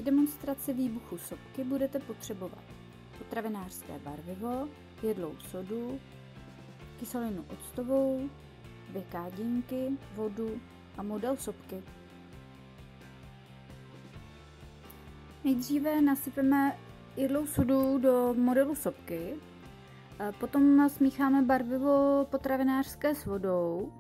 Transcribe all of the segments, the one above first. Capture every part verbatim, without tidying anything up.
demonstraci výbuchu sopky budete potřebovat potravinářské barvivo, jedlou sodu, kyselinu octovou, dvě kádinky, vodu a model sopky. Nejdříve nasypeme jedlou sodu do modelu sopky, potom smícháme barvivo potravinářské s vodou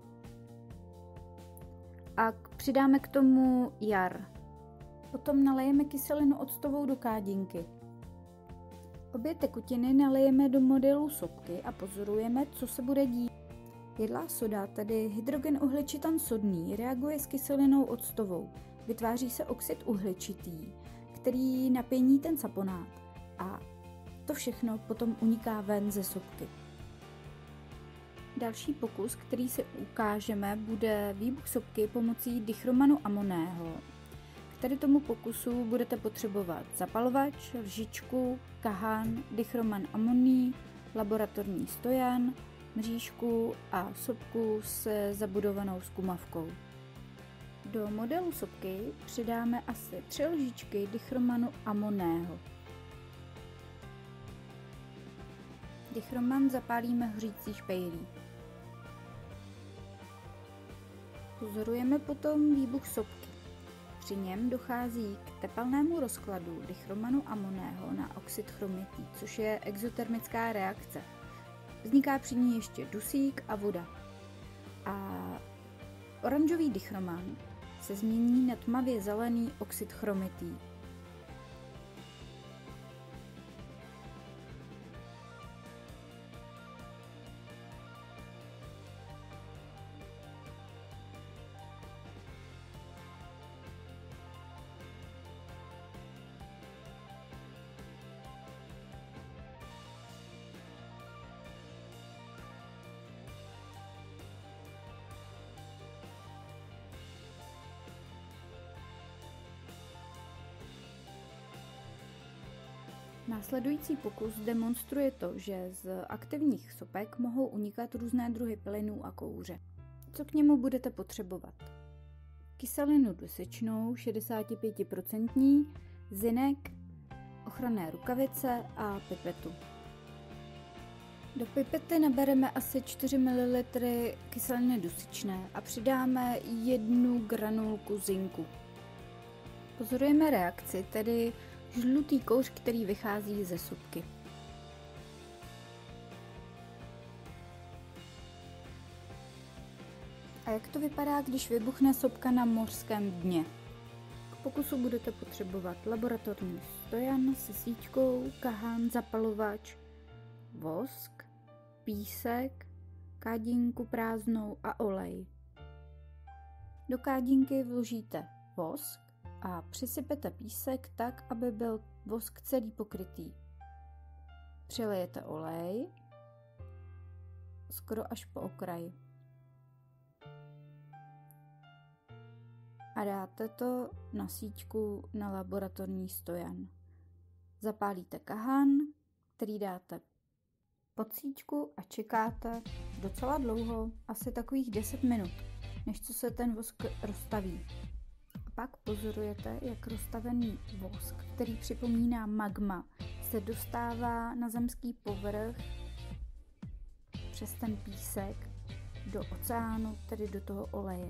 a přidáme k tomu jar. Potom nalejeme kyselinu octovou do kádinky. Obě tekutiny nalejeme do modelu sopky a pozorujeme, co se bude dít. Jedlá soda, tedy hydrogen uhličitan sodný, reaguje s kyselinou octovou. Vytváří se oxid uhličitý, který napění ten saponát a to všechno potom uniká ven ze sopky. Další pokus, který si ukážeme, bude výbuch sopky pomocí dichromanu amonného. K tady tomu pokusu budete potřebovat zapalovač, lžičku, kahan, dichroman amonný, laboratorní stojan, mřížku a sopku se zabudovanou zkumavkou. Do modelu sopky přidáme asi tři lžičky dichromanu amonného. Dichroman zapálíme hořící špejlí. Pozorujeme potom výbuch sopky. Při něm dochází k tepelnému rozkladu dichromanu amonného na oxid chromitý, což je exotermická reakce. Vzniká při ní ještě dusík a voda. A oranžový dichroman se změní na tmavě zelený oxid chromitý. Následující pokus demonstruje to, že z aktivních sopek mohou unikat různé druhy plynů a kouře. Co k němu budete potřebovat? Kyselinu dusičnou šedesát pět procent, zinek, ochranné rukavice a pipetu. Do pipety nabereme asi čtyři mililitry kyseliny dusičné a přidáme jednu granulku zinku. Pozorujeme reakci, tedy žlutý kouř, který vychází ze sopky. A jak to vypadá, když vybuchne sopka na mořském dně? K pokusu budete potřebovat laboratorní stojan se síťkou, kahan, zapalovač, vosk, písek, kádinku prázdnou a olej. Do kádinky vložíte vosk a přisypete písek tak, aby byl vosk celý pokrytý. Přilijete olej skoro až po okraj. A dáte to na síťku na laboratorní stojan. Zapálíte kahan, který dáte pod síťku a čekáte docela dlouho, asi takových deset minut, než co se ten vosk roztaví. Pak pozorujete, jak roztavený vosk, který připomíná magma, se dostává na zemský povrch přes ten písek do oceánu, tedy do toho oleje.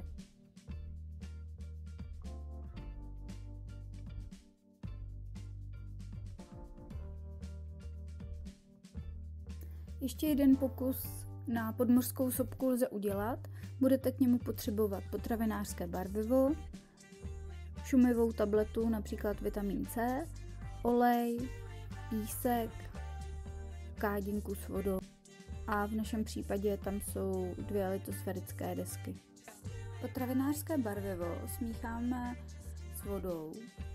Ještě jeden pokus na podmořskou sopku lze udělat. Budete k němu potřebovat potravinářské barvivo, šumivou tabletu, například vitamin C, olej, písek, kádinku s vodou a v našem případě tam jsou dvě litosférické desky. Potravinářské barvivo smícháme s vodou,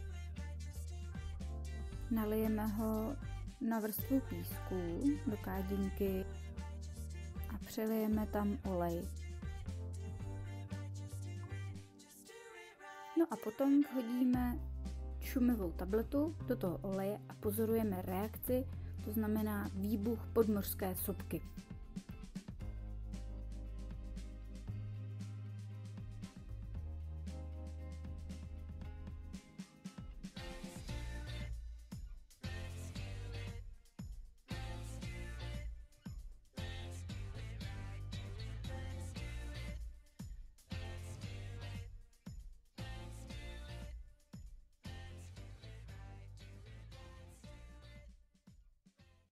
nalijeme ho na vrstvu písku do kádinky a přelijeme tam olej. No a potom hodíme šumivou tabletu do toho oleje a pozorujeme reakci, to znamená výbuch podmořské sopky.